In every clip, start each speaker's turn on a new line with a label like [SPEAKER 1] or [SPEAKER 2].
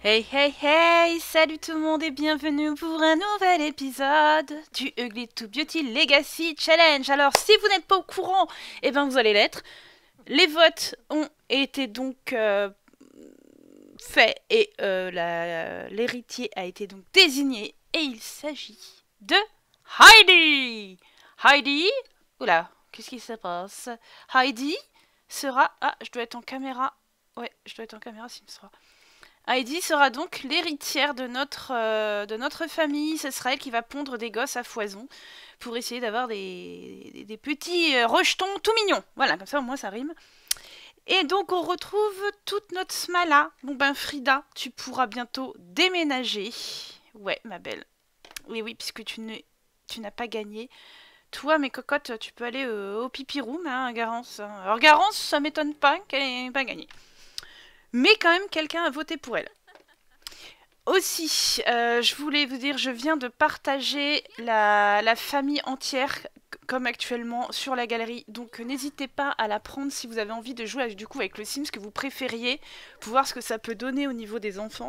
[SPEAKER 1] Hey hey hey, salut tout le monde et bienvenue pour un nouvel épisode du Ugly to Beauty Legacy Challenge. Alors si vous n'êtes pas au courant, eh ben vous allez l'être. Les votes ont été donc faits et l'héritier a été donc désigné et il s'agit de Heidi. Heidi, oula, qu'est-ce qui se passe? Heidi sera, ah je dois être en caméra, ouais je dois être en caméra s'il me sera. Heidi sera donc l'héritière de notre famille. Ce sera elle qui va pondre des gosses à foison pour essayer d'avoir des petits rejetons tout mignons. Voilà, comme ça au moins ça rime. Et donc on retrouve toute notre smala. Bon ben Frida, tu pourras bientôt déménager. Ouais, ma belle. Oui, oui, puisque tu n'as pas gagné. Toi, mes cocottes, tu peux aller au pipi room, hein, Garance. Alors Garance, ça m'étonne pas qu'elle n'ait pas gagné. Mais quand même, quelqu'un a voté pour elle. Aussi, je voulais vous dire, je viens de partager la famille entière comme actuellement sur la galerie. Donc n'hésitez pas à la prendre si vous avez envie de jouer du coup avec le Sims que vous préfériez, pour voir ce que ça peut donner au niveau des enfants.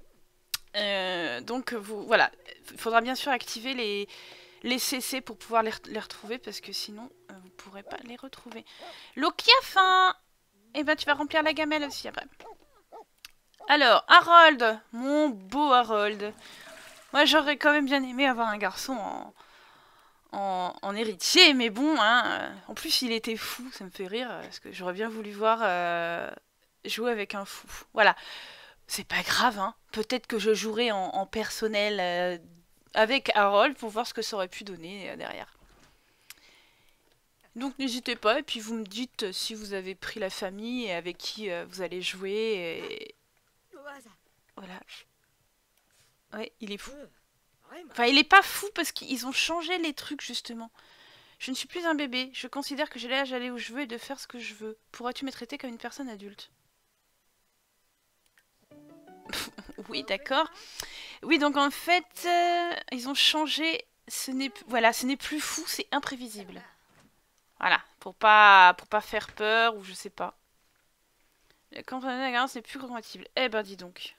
[SPEAKER 1] Donc voilà, il faudra bien sûr activer les CC pour pouvoir les retrouver parce que sinon vous ne pourrez pas les retrouver. Loki a faim. Et ben tu vas remplir la gamelle aussi après. Alors, Harold, mon beau Harold. Moi, j'aurais quand même bien aimé avoir un garçon en héritier, mais bon, hein. En plus, il était fou, ça me fait rire, parce que j'aurais bien voulu voir jouer avec un fou. Voilà, c'est pas grave, hein. Peut-être que je jouerai en personnel avec Harold pour voir ce que ça aurait pu donner derrière. Donc n'hésitez pas, et puis vous me dites si vous avez pris la famille et avec qui vous allez jouer. Et... Voilà. Ouais, il est fou. Enfin, il est pas fou parce qu'ils ont changé les trucs, justement. Je ne suis plus un bébé. Je considère que j'ai l'âge d'aller où je veux et de faire ce que je veux. Pourras-tu me traiter comme une personne adulte? Oui, d'accord. Oui, donc en fait, ils ont changé. Voilà, ce n'est plus fou, c'est imprévisible. Voilà, pour pas faire peur ou je sais pas. Quand la garance n'est plus compatible. Eh ben, dis donc.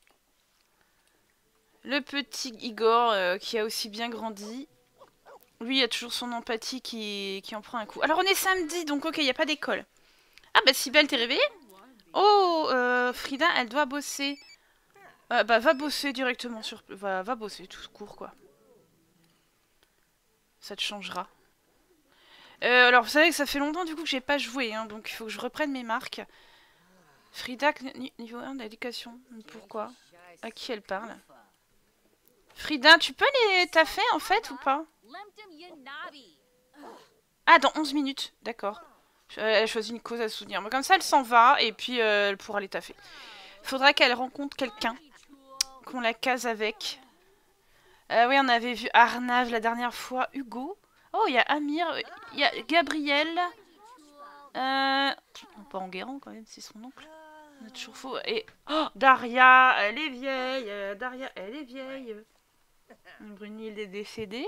[SPEAKER 1] Le petit Igor qui a aussi bien grandi. Lui, il a toujours son empathie qui en prend un coup. Alors, on est samedi, donc ok, il n'y a pas d'école. Ah bah, Sibelle, t'es réveillée? Oh, Frida, elle doit bosser. Bah, va bosser directement sur... Va bosser, tout court, quoi. Ça te changera. Alors, vous savez que ça fait longtemps, du coup, que j'ai pas joué, hein, donc il faut que je reprenne mes marques. Frida, niveau 1 d'éducation. Pourquoi? À qui elle parle? Frida, tu peux les taffer, en fait, ou pas? Ah, dans 11 minutes, d'accord. Elle a choisi une cause à soutenir. Mais comme ça, elle s'en va et puis elle pourra les taffer. Faudra qu'elle rencontre quelqu'un. Qu'on la case avec. Oui, on avait vu Arnav la dernière fois. Hugo. Oh, il y a Amir. Il y a Gabriel. Pas Enguerrand quand même, c'est son oncle. On a toujours faux. Et oh, Daria, elle est vieille. Daria, elle est vieille. Brunil est décédé.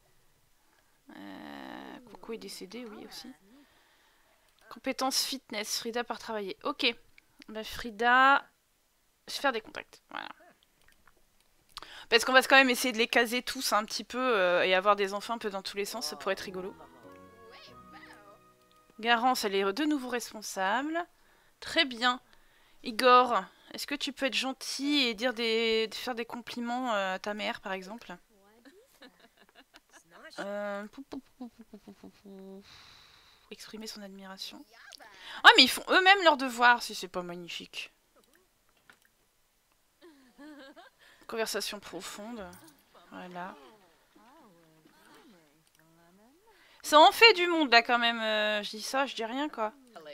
[SPEAKER 1] Coco est décédé, oui aussi. Compétences fitness, Frida part travailler. Ok. Bah Frida, je vais faire des contacts. Voilà. Parce qu'on va quand même essayer de les caser tous un petit peu et avoir des enfants un peu dans tous les sens, ça pourrait être rigolo. Garance, elle est de nouveau responsable. Très bien. Igor, est-ce que tu peux être gentil et faire des compliments à ta mère, par exemple? Exprimer son admiration. Ah, mais ils font eux-mêmes leurs devoirs, si c'est pas magnifique. Conversation profonde. Voilà. Ça en fait du monde, là, quand même. Je dis ça, je dis rien, quoi.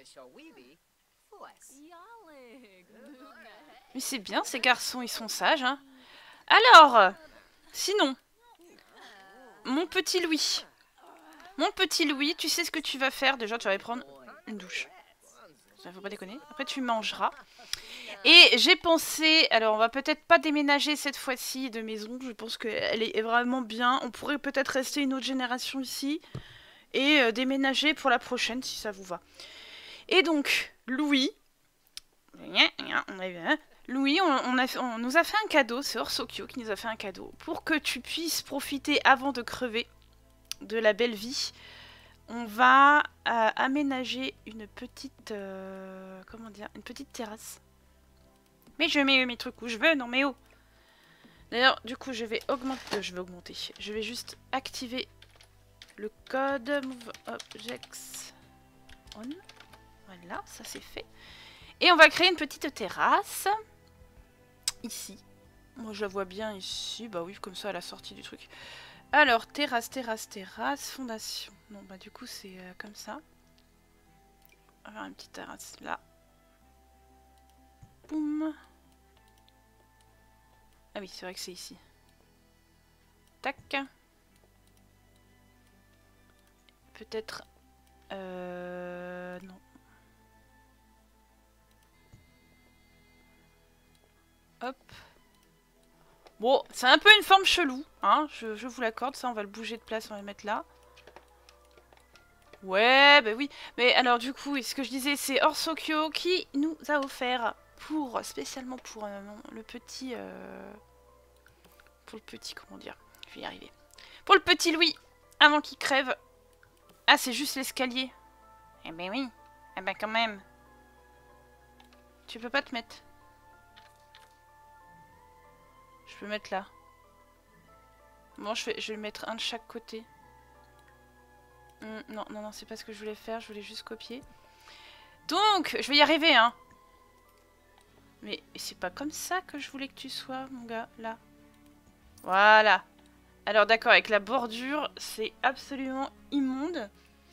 [SPEAKER 1] Mais c'est bien, ces garçons, ils sont sages, hein. Alors, sinon, mon petit Louis. Mon petit Louis, tu sais ce que tu vas faire. Déjà, tu vas aller prendre une douche. Ça faut pas déconner. Après, tu mangeras. Et j'ai pensé... Alors, on va peut-être pas déménager cette fois-ci de maison. Je pense qu'elle est vraiment bien. On pourrait peut-être rester une autre génération ici. Et déménager pour la prochaine, si ça vous va. Et donc, Louis... Louis, on nous a fait un cadeau, c'est Orsokyo qui nous a fait un cadeau. Pour que tu puisses profiter avant de crever de la belle vie, on va aménager une petite... comment dire? Une petite terrasse. Mais je mets mes trucs où je veux, non mais oh! D'ailleurs, du coup, je vais augmenter... Je vais juste activer le code Move Objects On. Voilà, ça c'est fait. Et on va créer une petite terrasse. Ici. Moi, je la vois bien ici. Bah oui, comme ça, à la sortie du truc. Alors, terrasse, fondation. Non, bah du coup, c'est comme ça. On va faire une petite terrasse là. Boum. Ah oui, c'est vrai que c'est ici. Tac. Peut-être... non. Hop. Bon, c'est un peu une forme chelou, hein, je vous l'accorde, ça on va le bouger de place, on va le mettre là. Ouais, bah oui. Mais alors du coup, ce que je disais, c'est Orsokyo qui nous a offert spécialement pour le petit... comment dire, je vais y arriver. Pour le petit Louis, avant qu'il crève. Ah, c'est juste l'escalier. Eh ben oui, eh ben quand même. Tu peux pas te mettre. Je peux mettre là. Bon, je vais le mettre un de chaque côté. Non, c'est pas ce que je voulais faire, je voulais juste copier. Donc, je vais y arriver, hein. Mais c'est pas comme ça que je voulais que tu sois, mon gars, là. Voilà. Alors d'accord, avec la bordure, c'est absolument immonde.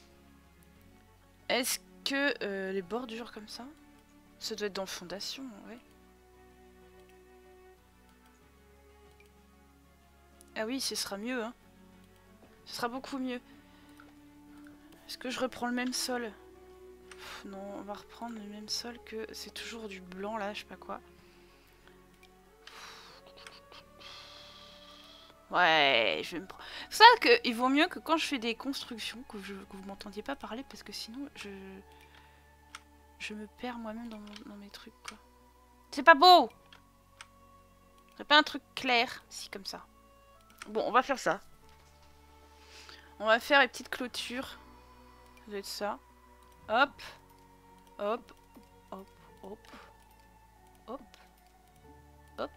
[SPEAKER 1] Est-ce que les bordures comme ça, ça doit être dans fondation, ouais. Ah oui, ce sera mieux, hein. Ce sera beaucoup mieux. Est-ce que je reprends le même sol? Non, on va reprendre le même sol que... C'est toujours du blanc, là, je sais pas quoi. Ouais, je vais me prendre... C'est ça qu'il vaut mieux que quand je fais des constructions, que vous m'entendiez pas parler, parce que sinon, je me perds moi-même dans mes trucs, quoi. C'est pas beau! C'est pas un truc clair, si, comme ça. Bon, on va faire ça. On va faire les petites clôtures. Ça doit être ça. Hop. Hop. Hop. Hop. Hop. Hop.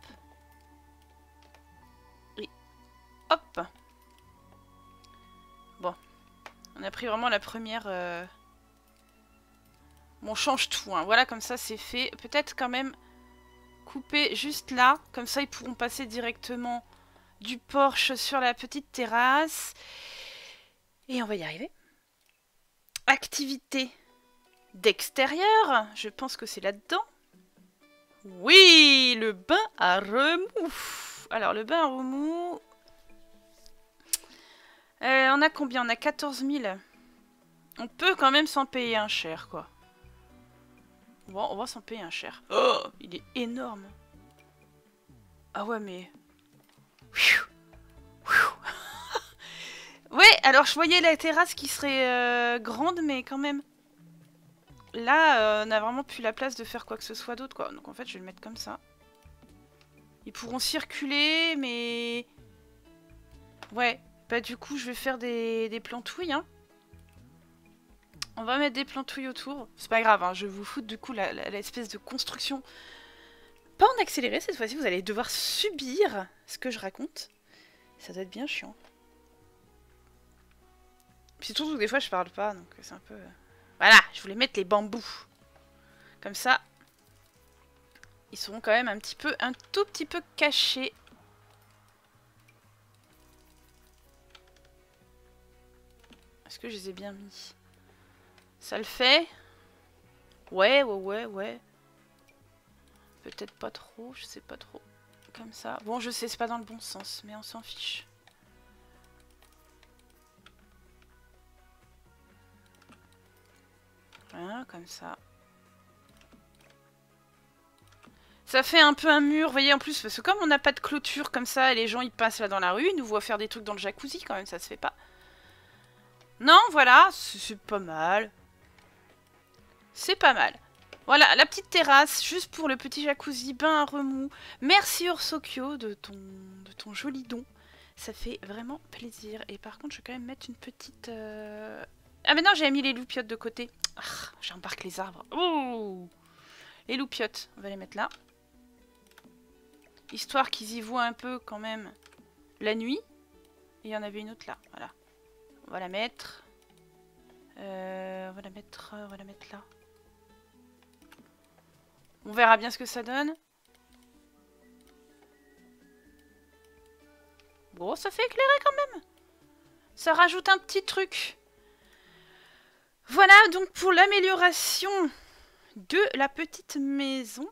[SPEAKER 1] Et hop. Bon. On a pris vraiment la première... Bon, on change tout, hein. Voilà, comme ça, c'est fait. Peut-être quand même couper juste là. Comme ça, ils pourront passer directement du porche sur la petite terrasse. Et on va y arriver. Activité d'extérieur. Je pense que c'est là-dedans. Oui, le bain à remous. Alors, le bain à remous... on a combien? On a 14 000. On peut quand même s'en payer un cher, quoi. Bon, on va s'en payer un cher. Oh, il est énorme. Ah ouais, mais... Ouais, alors je voyais la terrasse qui serait grande, mais quand même. Là, on a vraiment plus la place de faire quoi que ce soit d'autre, quoi. Donc en fait, je vais le mettre comme ça. Ils pourront circuler, mais... Ouais, bah du coup, je vais faire des plantouilles, hein. On va mettre des plantouilles autour. C'est pas grave, hein, je vais vous foutre du coup l'espèce de construction. Pas en accéléré, cette fois-ci, vous allez devoir subir ce que je raconte. Ça doit être bien chiant. Puis surtout que des fois, je parle pas, donc c'est un peu... Voilà, je voulais mettre les bambous. Comme ça, ils seront quand même un tout petit peu cachés. Est-ce que je les ai bien mis? Ça le fait? Ouais. Peut-être pas trop, je sais pas trop. Comme ça. Bon, je sais, c'est pas dans le bon sens, mais on s'en fiche. Voilà, comme ça. Ça fait un peu un mur, vous voyez, en plus, parce que comme on n'a pas de clôture comme ça, et les gens ils passent là dans la rue, ils nous voient faire des trucs dans le jacuzzi quand même, ça se fait pas. Non, voilà, c'est pas mal. C'est pas mal. Voilà, la petite terrasse, juste pour le petit jacuzzi, bain à remous. Merci Ursokyo de ton joli don. Ça fait vraiment plaisir. Et par contre, je vais quand même mettre une petite... Ah mais non, j'ai mis les loupiottes de côté. Ah, j'embarque les arbres. Oh, les loupiottes, on va les mettre là. Histoire qu'ils y voient un peu quand même la nuit. Et il y en avait une autre là, voilà. On va la mettre. On va la mettre là. On verra bien ce que ça donne. Bon, ça fait éclairer quand même. Ça rajoute un petit truc. Voilà donc pour l'amélioration de la petite maison.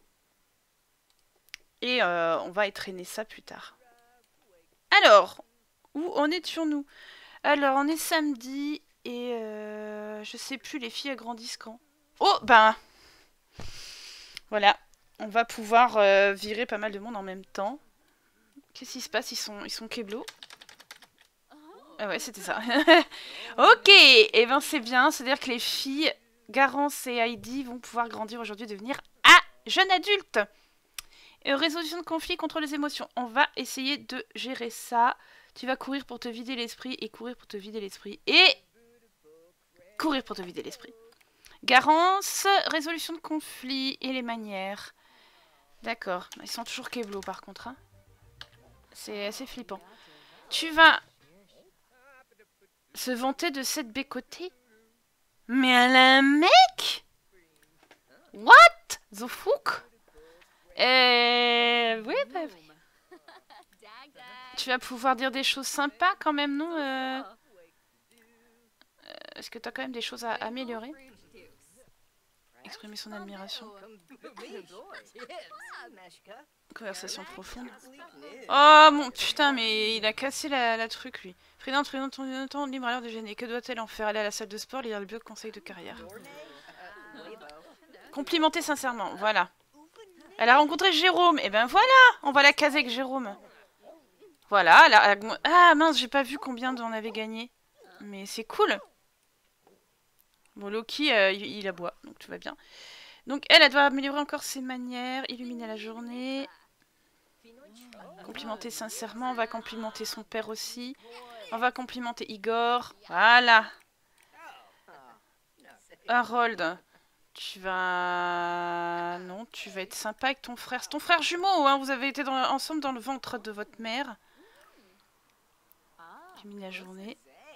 [SPEAKER 1] Et on va étraîner ça plus tard. Alors, où en étions-nous? Alors, on est samedi et je sais plus, les filles elles grandissent quand? Oh, ben... Voilà, on va pouvoir virer pas mal de monde en même temps. Qu'est-ce qui se passe? Ils sont keblo. Ah ouais, c'était ça. Ok, et eh ben c'est bien, c'est-à-dire que les filles, Garance et Heidi, vont pouvoir grandir aujourd'hui, devenir jeunes adultes. Résolution de conflit contre les émotions. On va essayer de gérer ça. Tu vas courir pour te vider l'esprit et courir pour te vider l'esprit et courir pour te vider l'esprit. Garance, résolution de conflit et les manières. D'accord, ils sont toujours keblo par contre. Hein. C'est assez flippant. Tu vas se vanter de cette bécotée? Mais elle a un mec? What? The fuck? Oui, bah oui. Tu vas pouvoir dire des choses sympas quand même, non? Est-ce que tu as quand même des choses à améliorer? Exprimer son admiration. Conversation profonde. Oh mon putain, mais il a cassé la truc lui. Frida, ton temps libre à l'heure de gêner. Que doit-elle en faire? Aller à la salle de sport, lire le bio de conseil de carrière. Complimenter sincèrement, voilà. Elle a rencontré Jérôme. Et ben voilà, on va la caser avec Jérôme. Voilà. Ah mince, j'ai pas vu combien on avait gagné. Mais c'est cool. Bon, Loki, il aboie, donc tout va bien. Donc elle doit améliorer encore ses manières, illuminer la journée. Complimenter sincèrement, on va complimenter son père aussi. On va complimenter Igor. Voilà. Harold, tu vas... Non, tu vas être sympa avec ton frère. C'est ton frère jumeau, hein. Vous avez été ensemble dans le ventre de votre mère. Illuminer la journée.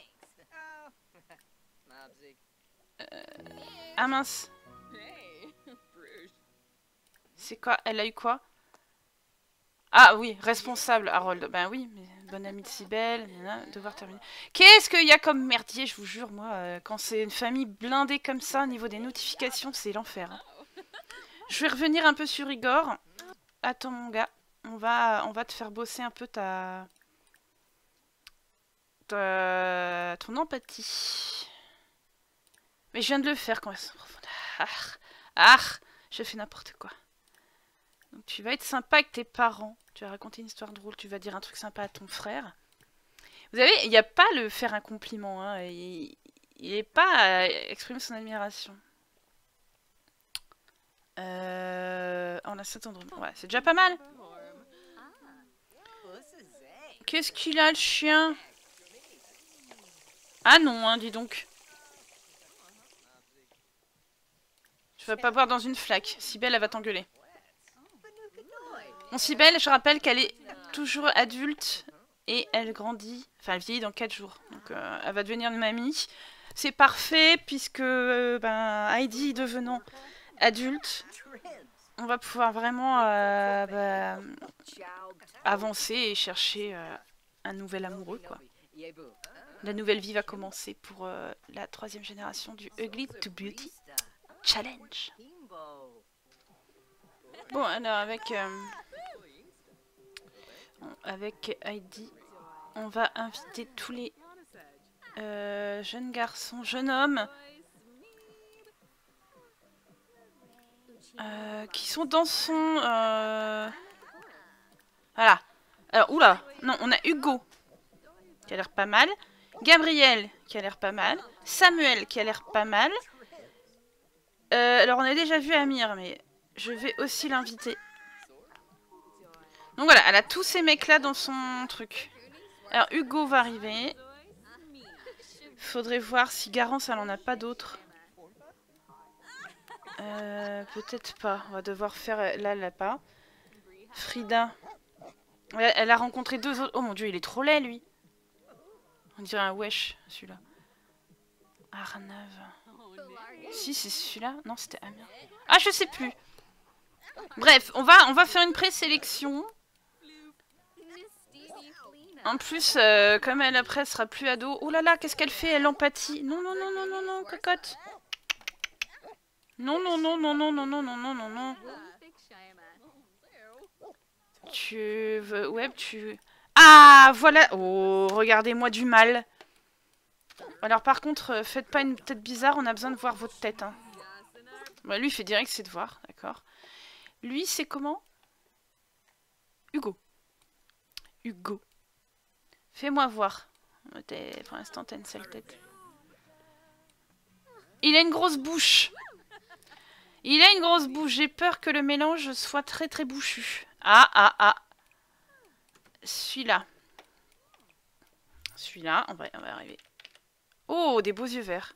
[SPEAKER 1] Ah mince. C'est quoi? Elle a eu quoi? Ah oui, responsable, Harold. Ben oui, mais bonne amie de Cybèle, devoir terminer. Qu'est-ce qu'il y a comme merdier, je vous jure, moi, quand c'est une famille blindée comme ça, au niveau des notifications, c'est l'enfer. Hein. Je vais revenir un peu sur Igor. Attends, mon gars, on va te faire bosser un peu ton empathie. Mais je viens de le faire, conversation profonde. Je fais n'importe quoi. Donc tu vas être sympa avec tes parents. Tu vas raconter une histoire drôle. Tu vas dire un truc sympa à ton frère. Vous savez, il n'y a pas le faire un compliment. Hein. Il n'est pas à exprimer son admiration. On a cet endroit. Ouais, c'est déjà pas mal. Qu'est-ce qu'il a, le chien? Ah non, hein, dis donc. Je vas pas boire dans une flaque. Cybèle, elle va t'engueuler. Bon, Cybèle, je rappelle qu'elle est toujours adulte et elle grandit, enfin elle vieillit dans 4 jours. Donc elle va devenir une mamie. C'est parfait puisque Heidi devenant adulte, on va pouvoir vraiment avancer et chercher un nouvel amoureux, quoi. La nouvelle vie va commencer pour la 3e génération du Ugly to Beauty Challenge. Bon, alors avec Heidi, on va inviter tous les jeunes garçons, jeunes hommes qui sont dans son... Voilà. Alors, oula, non, on a Hugo qui a l'air pas mal, Gabriel qui a l'air pas mal, Samuel qui a l'air pas mal, Alors, on a déjà vu Amir, mais je vais aussi l'inviter. Donc voilà, elle a tous ces mecs-là dans son truc. Alors, Hugo va arriver. Faudrait voir si Garance, elle en a pas d'autres. Peut-être pas. On va devoir faire... Là, elle l'a pas. Frida. Elle a rencontré 2 autres... Oh mon dieu, il est trop laid, lui. On dirait un wesh, celui-là. Arnave. Si, c'est celui-là. Non, c'était Amir. Ah, je sais plus. Bref, on va faire une présélection. En plus, comme elle après sera plus ado... Oh là là, qu'est-ce qu'elle fait? Elle empathie. Non, non, non, non, non, non, cocotte. Non, non, non, non, non, non, non, non, non, non, non. Tu veux... Ouais, tu... Ah, voilà. Oh, regardez-moi du mal. Alors par contre, faites pas une tête bizarre, on a besoin de voir votre tête. Hein. Bah, lui, il fait direct, c'est de voir, d'accord. Lui, c'est comment? Hugo. Hugo. Fais-moi voir. Pour l'instant, t'as une sale tête. Il a une grosse bouche. Il a une grosse bouche. J'ai peur que le mélange soit très très bouchu. Ah, ah, ah. Celui-là. Celui-là, on va arriver. Oh, des beaux yeux verts.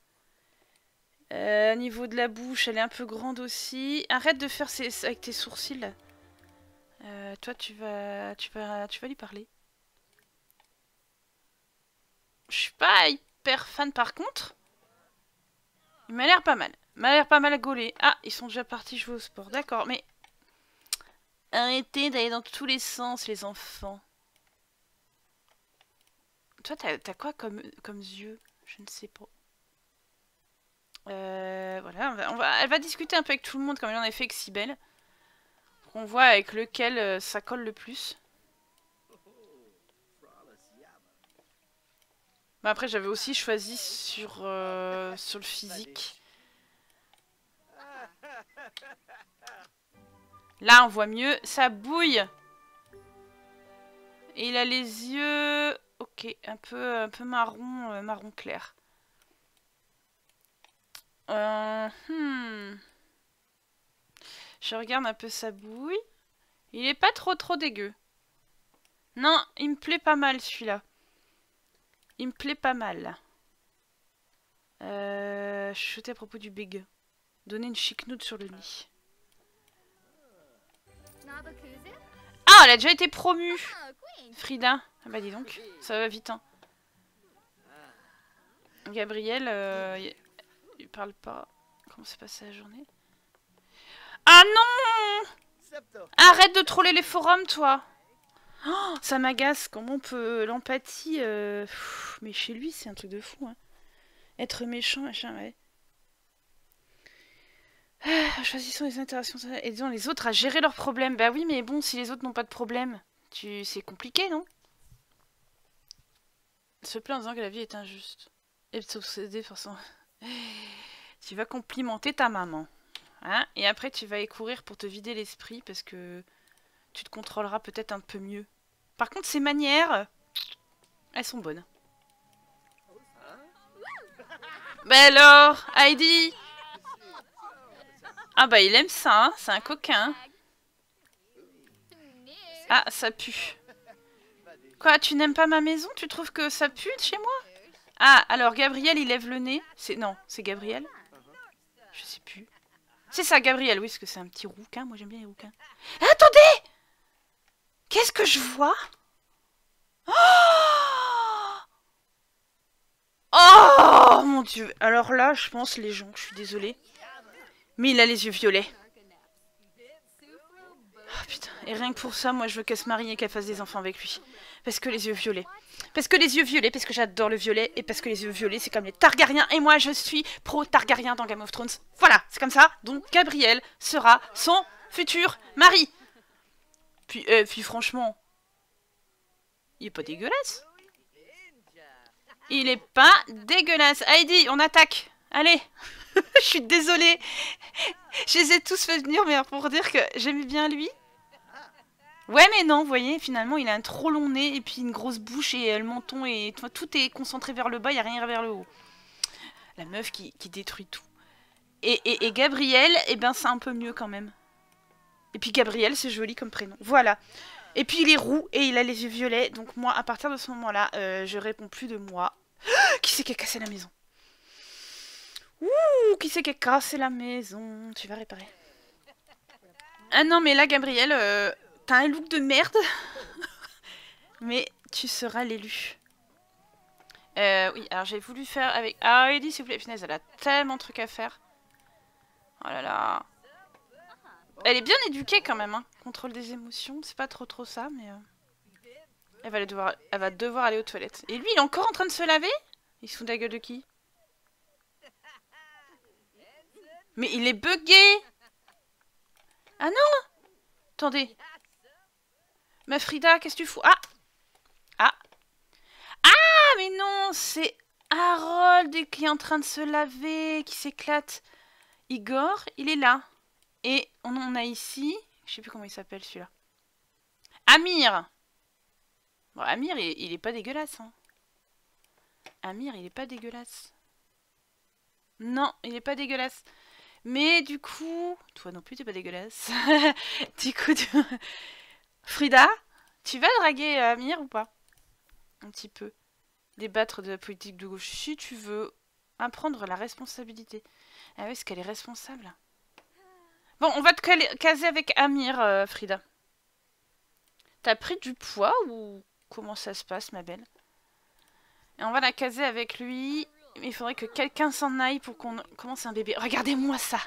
[SPEAKER 1] Niveau de la bouche, elle est un peu grande aussi. Arrête de faire avec tes sourcils. Toi, tu vas lui parler. Je suis pas hyper fan par contre. Il m'a l'air pas mal. Il m'a l'air pas mal gaulé. Ah, ils sont déjà partis jouer au sport. D'accord, mais... Arrêtez d'aller dans tous les sens, les enfants. Toi, t'as quoi comme yeux? Je ne sais pas. Voilà, elle va discuter un peu avec tout le monde comme elle en a fait avec Sibelle. Pour qu'on voit avec lequel ça colle le plus. Bah après, j'avais aussi choisi sur le physique. Là, on voit mieux. Ça bouille. Et il a les yeux... Ok, un peu marron, marron clair. Je regarde un peu sa bouille. Il est pas trop dégueu. Non, il me plaît pas mal celui-là. Il me plaît pas mal. Chuchoter à propos du big. Donner une chic note sur le lit. Ah, elle a déjà été promue. Frida. Ah bah dis donc, ça va vite hein. Gabriel, il parle pas. Comment s'est passée la journée? Ah non! Arrête de troller les forums, toi! Oh, ça m'agace, comment on peut... L'empathie... Mais chez lui, c'est un truc de fou, hein. Être méchant, machin, ouais. Choisissons les interactions et aidons les autres à gérer leurs problèmes. Bah oui, mais bon, si les autres n'ont pas de problème, c'est compliqué, non? Se plaint en disant que la vie est injuste. Et s'obséder forcément. Tu vas complimenter ta maman. Hein? Et après, tu vas y courir pour te vider l'esprit parce que tu te contrôleras peut-être un peu mieux. Par contre, ses manières, elles sont bonnes. Bah alors, Heidi! Ah bah il aime ça, hein, c'est un coquin. Ah, ça pue. Quoi, tu n'aimes pas ma maison? Tu trouves que ça pue de chez moi? Ah, alors Gabriel, il lève le nez. Non, c'est Gabriel. Je sais plus. C'est ça, Gabriel, oui, parce que c'est un petit rouquin. Moi, j'aime bien les rouquins. Ah, attendez! Qu'est-ce que je vois? Oh mon dieu. Alors là, je pense les gens, je suis désolée. Mais il a les yeux violets. Oh putain, et rien que pour ça, moi je veux qu'elle se marie et qu'elle fasse des enfants avec lui. Parce que les yeux violets. Parce que les yeux violets, parce que j'adore le violet. Et parce que les yeux violets, c'est comme les Targaryens. Et moi, je suis pro-Targaryen dans Game of Thrones. Voilà, c'est comme ça. Donc Gabriel sera son futur mari. Puis franchement, il est pas dégueulasse. Il est pas dégueulasse. Heidi, on attaque. Allez. Je suis désolée. Je les ai tous fait venir, mais pour dire que j'aimais bien lui. Ouais, mais non, vous voyez, finalement, il a un trop long nez et puis une grosse bouche et le menton et tout est concentré vers le bas, il n'y a rien vers le haut. La meuf qui détruit tout. Et Gabriel, eh ben c'est un peu mieux quand même. Et puis Gabriel, c'est joli comme prénom. Voilà. Et puis il est roux et il a les yeux violets. Donc moi, à partir de ce moment-là, je réponds plus de moi. Qui c'est qui a cassé la maison? Ouh, qui c'est qui a cassé la maison? Tu vas réparer. Ah non, mais là, Gabriel, t'as un look de merde. Mais tu seras l'élu. Oui, alors j'ai voulu faire avec... Ah, Heidi, s'il vous plaît. Finesse, elle a tellement de trucs à faire. Oh là là. Elle est bien éduquée quand même, hein. Contrôle des émotions, c'est pas trop ça, mais... Elle va devoir aller aux toilettes. Et lui, il est encore en train de se laver? Il se fout de la gueule de qui? Mais il est bugué! Ah non! Attendez. Ma Frida, qu'est-ce que tu fous? Ah! Ah! Ah, mais non! C'est Harold qui est en train de se laver, qui s'éclate. Igor, il est là. Et on en a ici... Je sais plus comment il s'appelle celui-là. Amir! Bon, Amir, il est pas dégueulasse, hein. Amir, il est pas dégueulasse. Non, il est pas dégueulasse. Mais du coup... Toi non plus, t'es pas dégueulasse. Du coup, Frida, tu vas draguer Amir ou pas? Un petit peu. Débattre de la politique de gauche. Si tu veux. Apprendre la responsabilité. Ah oui, est-ce qu'elle est responsable? Bon, on va te caser avec Amir, Frida. T'as pris du poids ou comment ça se passe, ma belle? Et on va la caser avec lui. Il faudrait que quelqu'un s'en aille pour qu'on commence un bébé. Regardez-moi ça!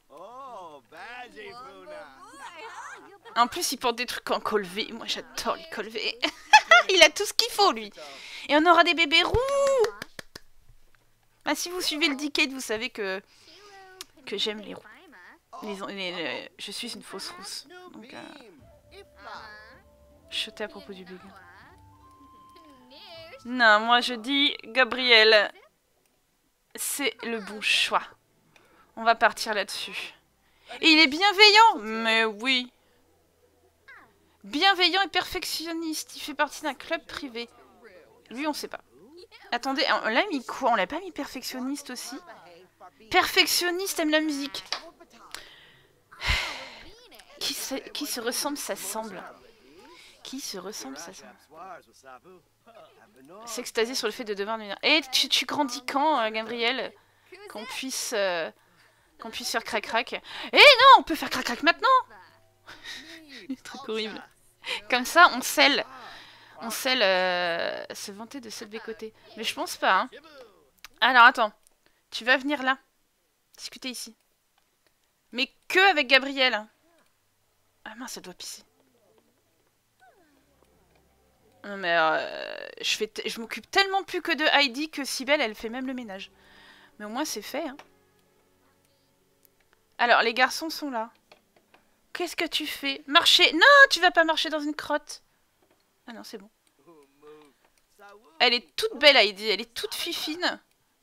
[SPEAKER 1] En plus, il porte des trucs en col V. Moi, j'adore les col V. Il a tout ce qu'il faut, lui. Et on aura des bébés roux. Ah, si vous suivez le Decade, vous savez que j'aime les roux. Je suis une fausse rousse. Donc, chuter à propos du bug. Non, moi, je dis Gabriel. C'est le bon choix. On va partir là-dessus. Et il est bienveillant. Mais oui. Bienveillant et perfectionniste. Il fait partie d'un club privé. Lui, on sait pas. Attendez, on l'a mis quoi? On l'a pas mis perfectionniste aussi? Perfectionniste aime la musique. Qui se ressemble, ça semble. Qui se ressemble, ça semble. S'extasier sur le fait de devenir une... Et tu grandis quand, Gabriel? Qu'on puisse faire crac-crac. Eh non, on peut faire crac-crac maintenant. Truc horrible. Comme ça, on scelle. On scelle se vanter de se bécoter. Mais je pense pas, hein. Alors, attends. Tu vas venir là. Discuter ici. Mais que avec Gabriel. Ah mince, ça doit pisser. Non mais je m'occupe tellement plus que de Heidi que Cybèle, elle fait même le ménage. Mais au moins c'est fait, hein. Alors, les garçons sont là. Qu'est-ce que tu fais? Marcher? Non, tu vas pas marcher dans une crotte. Ah non, c'est bon. Elle est toute belle, Heidi. Elle est toute fifine.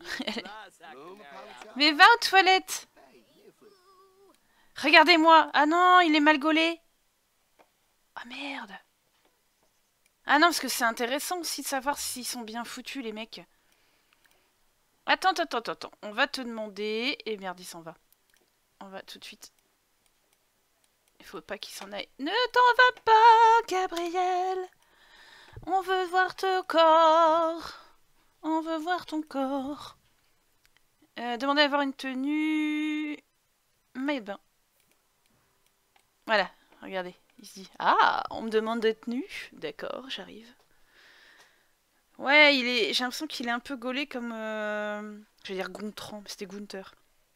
[SPEAKER 1] Mais va aux toilettes. Regardez-moi. Ah non, il est mal gaulé. Ah merde. Ah non, parce que c'est intéressant aussi de savoir s'ils sont bien foutus, les mecs. Attends. On va te demander... Et merde, il s'en va. On va tout de suite. Il faut pas qu'il s'en aille. Ne t'en va pas, Gabriel. On veut voir ton corps. On veut voir ton corps. Demandez à avoir une tenue... Mais ben. Voilà, regardez. Il se dit, ah, on me demande d'être nu. D'accord, j'arrive. Ouais, j'ai l'impression qu'il est un peu gaulé comme... Je vais dire Gontran, mais c'était Gunther.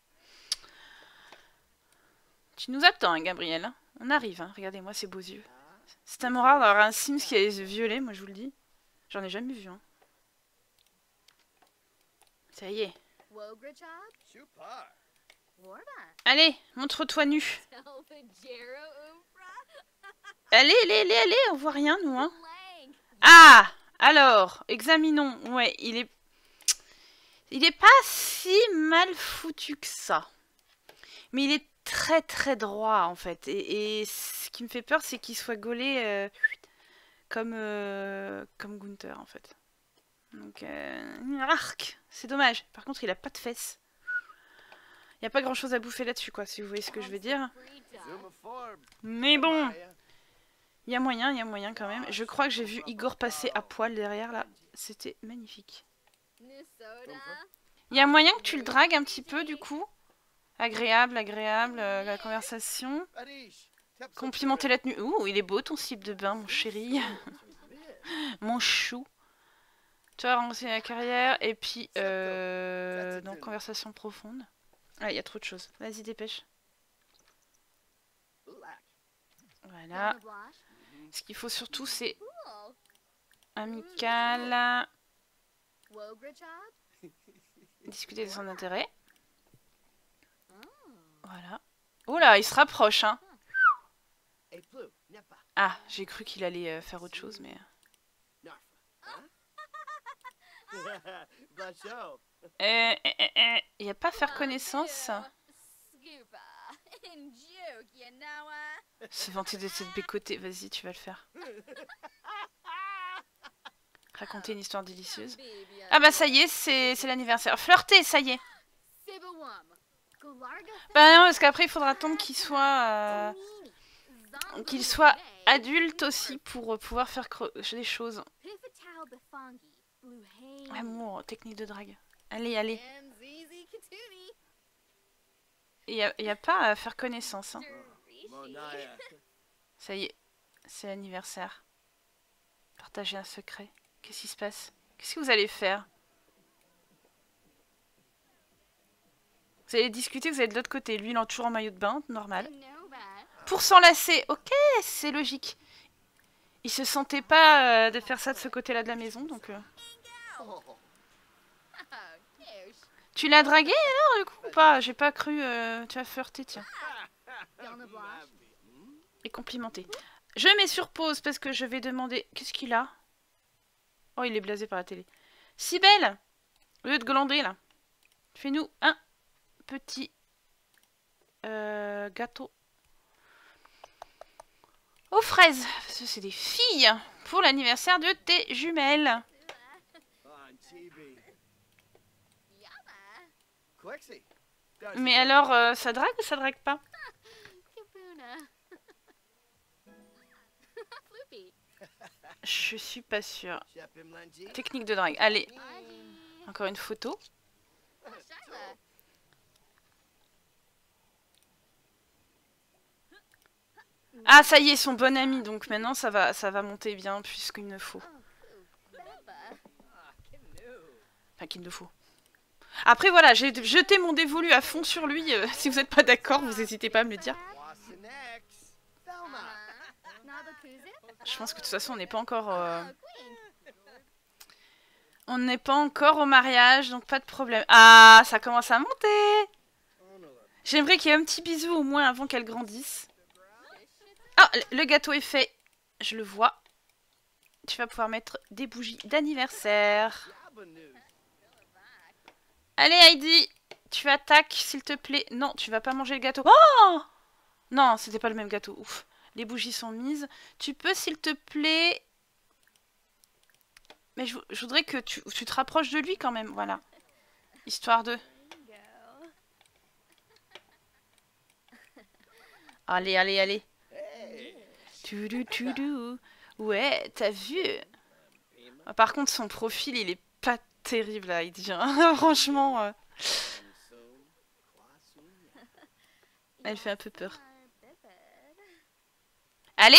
[SPEAKER 1] Tu nous attends, hein, Gabriel. Hein. On arrive, hein. Regardez-moi ces beaux yeux. C'est tellement rare d'avoir un Sims qui a les yeux violets, moi je vous le dis. J'en ai jamais vu, hein. Ça y est. Allez, montre-toi nu. Allez, on voit rien, nous, hein. Ah! Alors, examinons. Ouais, il est pas si mal foutu que ça. Mais il est très droit, en fait. Et ce qui me fait peur, c'est qu'il soit gaulé comme Gunther, en fait. Donc, arc. C'est dommage. Par contre, il a pas de fesses. Y a pas grand chose à bouffer là-dessus, quoi, si vous voyez ce que je veux dire. Mais bon, il y a moyen quand même. Je crois que j'ai vu Igor passer à poil derrière, là. C'était magnifique. Il y a moyen que tu le dragues un petit peu, du coup. Agréable, la conversation. Complimenter la tenue. Ouh, il est beau ton slip de bain, mon chéri. Mon chou. Tu vas relancer la carrière. Et puis, donc, conversation profonde. Ah, il y a trop de choses. Vas-y, dépêche. Voilà. Ce qu'il faut surtout, c'est amical. Discuter de son intérêt. Voilà. Oh là, il se rapproche, hein. Ah, j'ai cru qu'il allait faire autre chose, mais... Il n'y a pas faire connaissance. Se vanter de cette bécotée. Vas-y, tu vas le faire. Raconter une histoire délicieuse. Ah bah ça y est, c'est l'anniversaire. Flirter, ça y est. Bah non, parce qu'après il faudra attendre qu'il soit adulte aussi pour pouvoir faire des choses. Amour, technique de drague. Allez, allez. Il y a pas à faire connaissance. Hein. Ça y est, c'est l'anniversaire. Partager un secret. Qu'est-ce qui se passe? Qu'est-ce que vous allez faire? Vous allez discuter, vous allez de l'autre côté. Lui, il est toujours en maillot de bain, normal. Pour s'enlacer, ok, c'est logique. Il se sentait pas de faire ça de ce côté-là de la maison, donc... Tu l'as dragué alors, du coup, ou pas? J'ai pas cru... tu as flirté, tiens. Et complimenter. Je mets sur pause parce que je vais demander... Qu'est-ce qu'il a? Oh, il est blasé par la télé. Si belle! Au lieu de glander, là. Fais-nous un petit gâteau aux fraises. Parce que c'est des filles pour l'anniversaire de tes jumelles. Mais alors, ça drague ou ça drague pas? Je suis pas sûre. Technique de drague. Allez. Encore une photo. Ah, ça y est, son bon ami. Donc maintenant, ça va monter bien plus qu'il ne faut. Enfin, qu'il ne faut. Après, voilà, j'ai jeté mon dévolu à fond sur lui. Si vous n'êtes pas d'accord, vous n'hésitez pas à me le dire. Je pense que de toute façon, on n'est pas encore... On n'est pas encore au mariage, donc pas de problème. Ah, ça commence à monter. J'aimerais qu'il y ait un petit bisou au moins avant qu'elle grandisse. Ah, le gâteau est fait. Je le vois. Tu vas pouvoir mettre des bougies d'anniversaire. Allez Heidi, tu attaques s'il te plaît. Non, tu vas pas manger le gâteau. Oh! Non, c'était pas le même gâteau. Ouf. Les bougies sont mises. Tu peux s'il te plaît... Mais je voudrais que tu te rapproches de lui quand même, voilà. Histoire de... Allez, allez, allez. Tudou. Ouais, t'as vu? Par contre, son profil, il est pas terrible, là, il dit. Hein. Franchement... Elle fait un peu peur. Allez!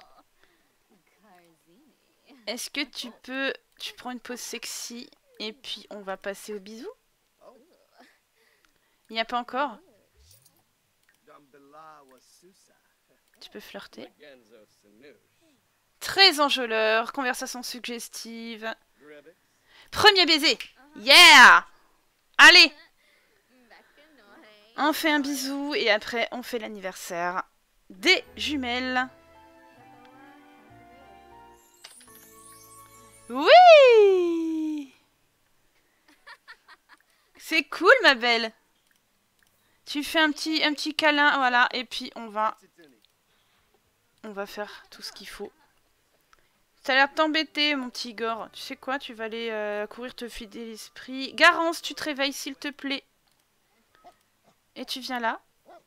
[SPEAKER 1] Est-ce que tu peux... Tu prends une pause sexy et puis on va passer au bisou? Il n'y a pas encore? Tu peux flirter. Très enjôleur, conversation suggestive. Premier baiser! Yeah! Allez! On fait un bisou et après on fait l'anniversaire des jumelles. Oui! C'est cool ma belle. Tu fais un petit câlin, voilà, et puis on va faire tout ce qu'il faut. Ça a l'air de t'embêter mon petit Igor. Tu sais quoi, tu vas aller courir te fider l'esprit. Garance, tu te réveilles s'il te plaît. Et tu viens là.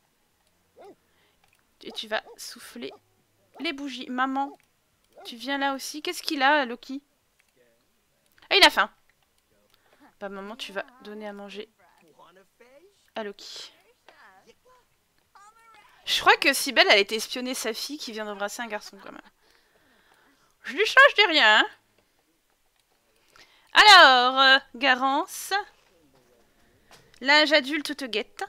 [SPEAKER 1] Et tu vas souffler les bougies. Maman, tu viens là aussi. Qu'est-ce qu'il a, Loki? Ah, il a faim. Bah, maman, tu vas donner à manger à Loki. Je crois que Cybèle, elle a été espionner sa fille qui vient d'embrasser un garçon, quand même. Je lui change de rien, hein. Alors, Garance. L'âge adulte te guette.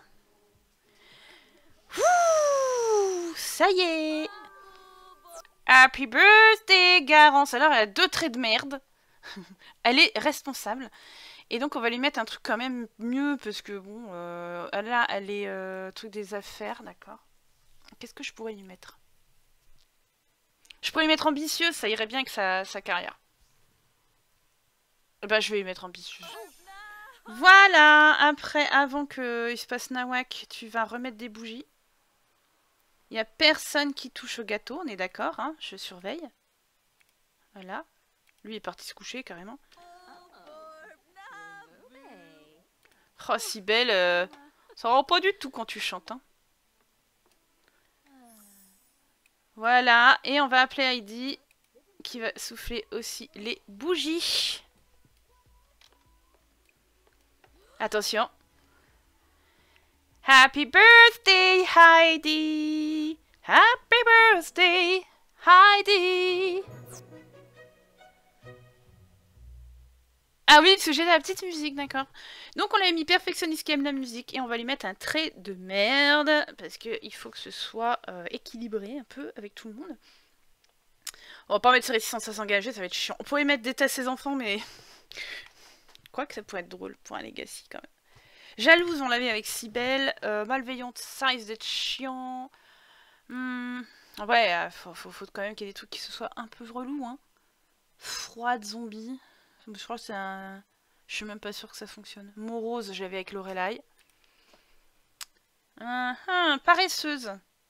[SPEAKER 1] Ouh, ça y est. Happy birthday, Garance. Alors, elle a 2 traits de merde. Elle est responsable. Et donc, on va lui mettre un truc quand même mieux. Parce que, bon, là, elle est truc des affaires, d'accord. Qu'est-ce que je pourrais lui mettre? Je pourrais lui mettre ambitieuse, ça irait bien avec sa carrière. Bah, je vais lui mettre ambitieuse. Voilà. Après, avant qu'il se passe nawak, tu vas remettre des bougies. Il n'y a personne qui touche au gâteau, on est d'accord, hein, je surveille. Voilà. Lui est parti se coucher, carrément. Oh, si belle. Ça rend pas du tout quand tu chantes, hein. Voilà. Et on va appeler Heidi, qui va souffler aussi les bougies. Attention. Happy birthday, Heidi. Happy birthday, Heidi. Ah oui, parce que j'ai la petite musique, d'accord. Donc on l'avait mis perfectionniste qui aime la musique et on va lui mettre un trait de merde parce qu'il faut que ce soit équilibré un peu avec tout le monde. On va pas mettre ses réticences à s'engager, ça va être chiant. On pourrait mettre des tests à ses enfants, mais... Quoique ça pourrait être drôle pour un legacy quand même. Jalouse, on l'avait avec Cybèle. Malveillante, ça risque d'être chiant. Ouais, faut quand même qu'il y ait des trucs qui se soient un peu relous, hein. Froide, zombie. Je crois que c'est un... Je suis même pas sûre que ça fonctionne. Morose, j'avais avec Lorelai. Paresseuse.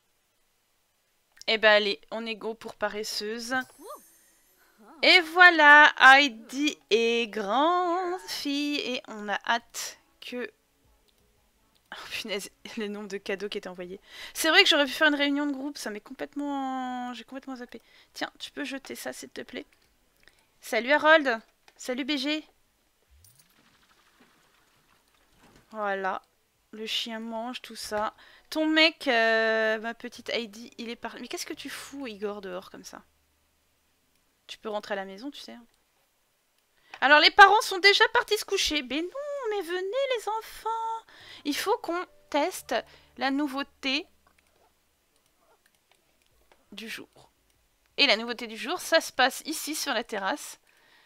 [SPEAKER 1] Eh ben allez, on est go pour paresseuse. Et voilà, Heidi est grande fille. Et on a hâte que... Oh punaise, le nombre de cadeaux qui étaient envoyés. C'est vrai que j'aurais pu faire une réunion de groupe, ça m'est complètement... J'ai complètement zappé. Tiens, tu peux jeter ça s'il te plaît. Salut Harold. Salut BG. Voilà. Le chien mange, tout ça. Ton mec, ma petite Heidi, il est parti. Mais qu'est-ce que tu fous, Igor, dehors comme ça? Tu peux rentrer à la maison, tu sais. Alors, les parents sont déjà partis se coucher. Mais non, mais venez les enfants. Il faut qu'on teste la nouveauté du jour. Et la nouveauté du jour, ça se passe ici, sur la terrasse.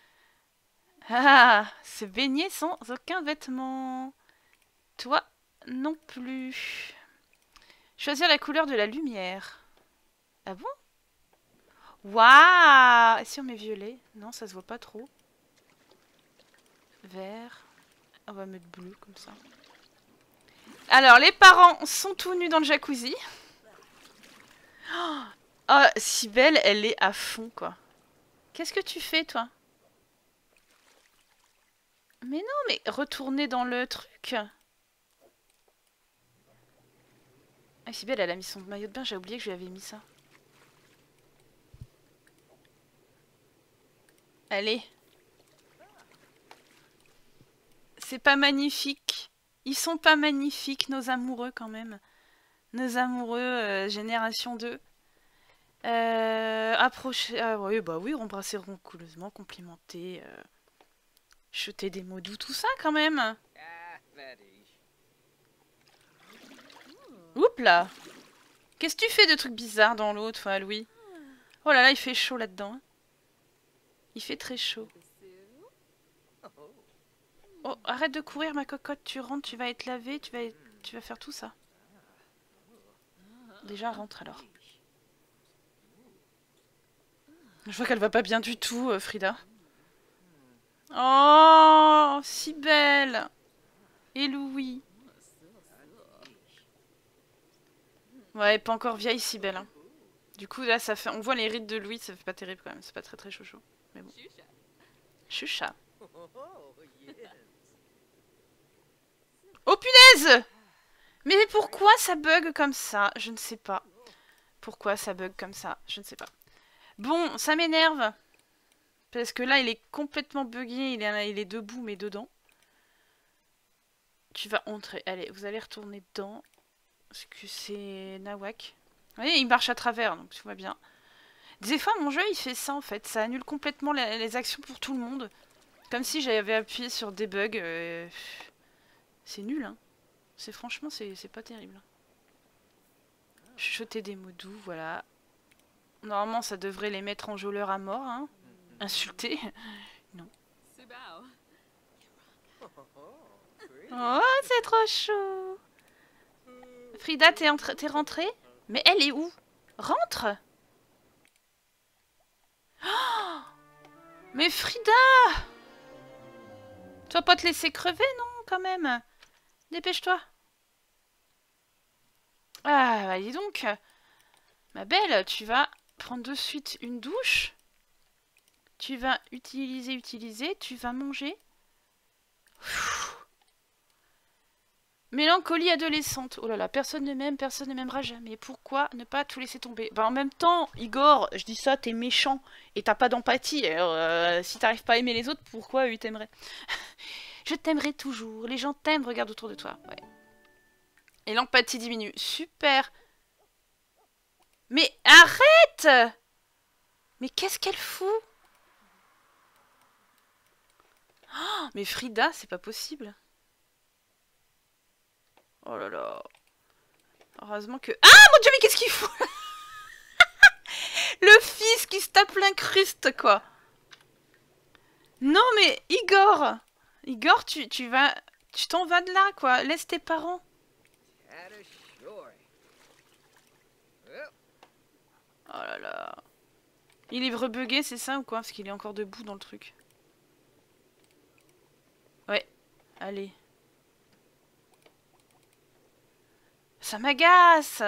[SPEAKER 1] Ah, se baigner sans aucun vêtement. Toi non plus. Choisir la couleur de la lumière. Ah bon? Waouh! Et si on met violet? Non, ça se voit pas trop. Vert. On va mettre bleu comme ça. Alors, les parents sont tout nus dans le jacuzzi. Oh, Cybèle, elle est à fond, quoi. Qu'est-ce que tu fais, toi? Mais non, mais retournez dans le truc. Ah, Cybèle, elle a mis son maillot de bain, j'ai oublié que je lui avais mis ça. Allez. C'est pas magnifique. Ils sont pas magnifiques, nos amoureux, quand même. Nos amoureux, génération 2. Approcher... Ah oui, bah oui, embrasser roncoleusement, complimenter... Jeter des mots doux, tout ça, quand même. Oups là. Qu'est-ce que tu fais de trucs bizarres dans l'eau, toi, Louis? Oh là là, il fait chaud là-dedans. Hein. Il fait très chaud. Oh, arrête de courir, ma cocotte. Tu rentres, tu vas être lavée, tu vas faire tout ça. Déjà, rentre alors. Je vois qu'elle va pas bien du tout, Frida. Oh, si belle. Et Louis. Ouais, pas encore vieille, si belle. Hein. Du coup, là, ça fait... On voit les rides de Louis, ça fait pas terrible quand même. C'est pas très très chaud. Mais bon. Chucha. Oh punaise! Mais pourquoi ça bug comme ça? Je ne sais pas. Pourquoi ça bug comme ça? Je ne sais pas. Bon, ça m'énerve. Parce que là, il est complètement bugué. Il est debout, mais dedans. Tu vas entrer. Allez, vous allez retourner dedans. Parce que c'est Nawak. Vous voyez, il marche à travers, donc tout va bien. Des fois, mon jeu, il fait ça, en fait. Ça annule complètement les actions pour tout le monde. Comme si j'avais appuyé sur debug. C'est nul, hein. Franchement, c'est pas terrible. Chuchoter des mots doux, voilà. Normalement, ça devrait les mettre en enjôleurs à mort, hein. Insulter. Non. Oh, c'est trop chaud. Frida, t'es rentrée? Mais elle est où? Rentre! Oh, mais Frida! Tu vas pas te laisser crever, non, quand même? Dépêche-toi. Ah, bah dis donc. Ma belle, tu vas prendre de suite une douche. Tu vas utiliser, tu vas manger. Mélancolie adolescente. Oh là là, personne ne m'aime, personne ne m'aimera jamais. Pourquoi ne pas tout laisser tomber? Bah en même temps, Igor, je dis ça, t'es méchant et t'as pas d'empathie. Alors, si t'arrives pas à aimer les autres, pourquoi eux t'aimeraient? Je t'aimerai toujours. Les gens t'aiment, regarde autour de toi. Ouais. Et l'empathie diminue. Super. Mais arrête! Mais qu'est-ce qu'elle fout? Oh, mais Frida, c'est pas possible. Oh là là. Heureusement que... Ah mon dieu, mais qu'est-ce qu'il fout? Le fils qui se tape l'incruste, quoi. Non mais Igor. Igor, tu t'en vas de là, quoi. Laisse tes parents. Oh là là. Il est rebugué, c'est ça ou quoi? Parce qu'il est encore debout dans le truc. Ouais, allez. Ça m'agace.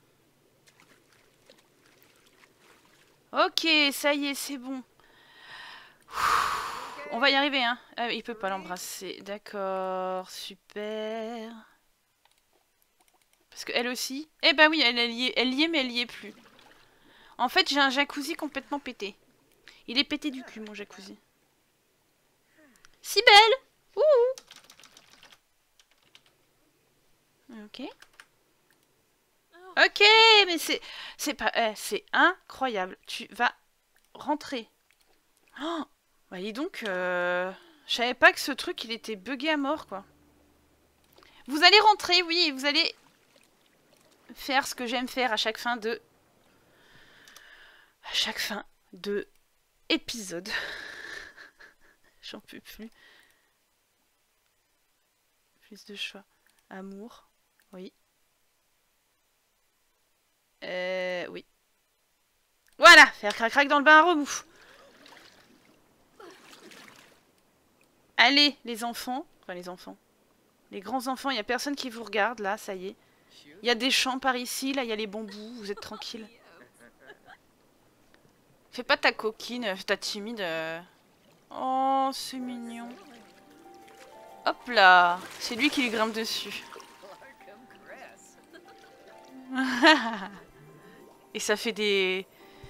[SPEAKER 1] Ok, ça y est, c'est bon. On va y arriver, hein. Ah, il peut pas l'embrasser. D'accord, super. Parce qu'elle aussi... Eh ben oui, elle y est, mais elle y est plus. En fait, j'ai un jacuzzi complètement pété. Il est pété du cul, mon jacuzzi. Si belle! Ouh! Ok. Ok, mais c'est pas... c'est incroyable. Tu vas rentrer. Oh, bah dis donc, je savais pas que ce truc, il était bugué à mort, quoi. Vous allez rentrer, oui, vous allez faire ce que j'aime faire à chaque fin de... À chaque fin de épisode. J'en peux plus. Plus de choix. Amour. Oui. Oui. Voilà, faire crac-crac dans le bain à remous. Allez, les enfants. Enfin, les enfants. Les grands enfants, il n'y a personne qui vous regarde, là, ça y est. Il y a des champs par ici, là, il y a les bambous, vous êtes tranquille. Fais pas ta coquine, ta timide. Oh, c'est mignon. Hop là, c'est lui qui lui grimpe dessus. Et ça fait des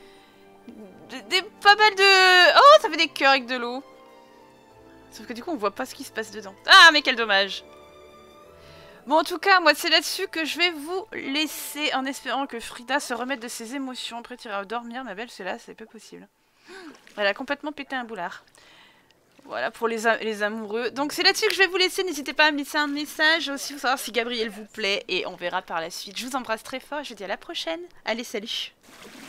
[SPEAKER 1] pas mal de... Oh, ça fait des cœurs avec de l'eau. Sauf que du coup, on voit pas ce qui se passe dedans. Ah, mais quel dommage. Bon, en tout cas, moi, c'est là-dessus que je vais vous laisser, en espérant que Frida se remette de ses émotions. Après, tu iras dormir, ma belle, c'est là, c'est pas possible. Elle a complètement pété un boulard. Voilà, pour les amoureux. Donc, c'est là-dessus que je vais vous laisser. N'hésitez pas à me laisser un message aussi pour savoir si Gabriel vous plaît. Et on verra par la suite. Je vous embrasse très fort. Je vous dis à la prochaine. Allez, salut.